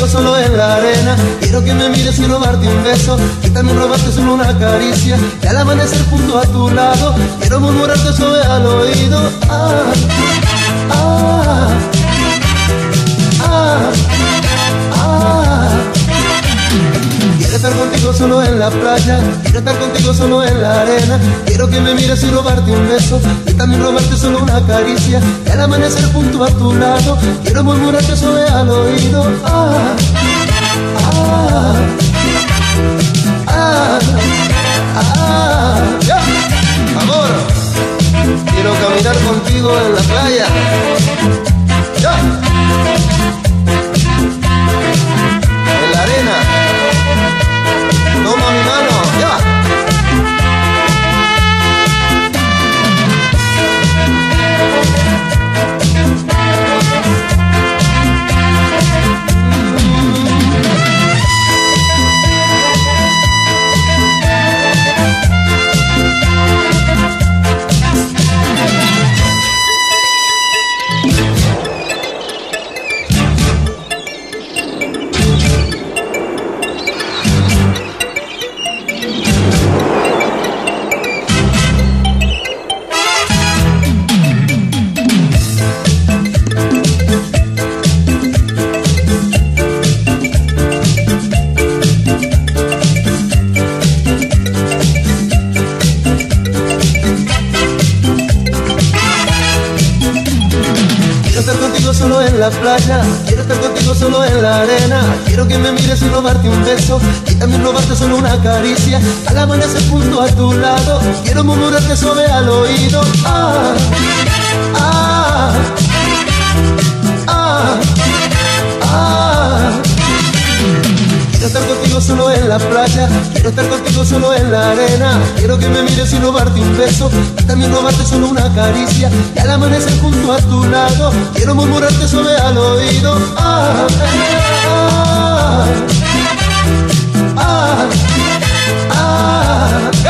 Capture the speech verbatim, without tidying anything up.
solo en la arena. Quiero que me mires y robarte un beso, y también robarte solo una caricia, y al amanecer junto a tu lado quiero murmurarte suave al oído. Ah, ah, ah, ah. Quiero estar contigo solo en la playa, quiero estar contigo solo en la arena. Quiero que me mires y robarte un beso, y también robarte solo una caricia, y al amanecer junto a tu lado quiero murmurarte suave al oído. Ah, ah, ah, ah, yeah. Amor, quiero caminar contigo en la playa. Yeah. En la arena. Toma mi mano, ya. Solo en la playa, quiero estar contigo solo en la arena. Quiero que me mires y robarte un beso, y también robarte solo una caricia, al amanecer junto a tu lado quiero murmurarte suave al oído. Ah, ah, ah, ah. Quiero estar contigo solo en la playa, quiero estar contigo solo en la arena. Quiero que me mires y robarte un beso, y también robarte solo una caricia, y al amanecer junto a tu lado quiero murmurarte suave al oído. Ah, ah, ah, ah, ah.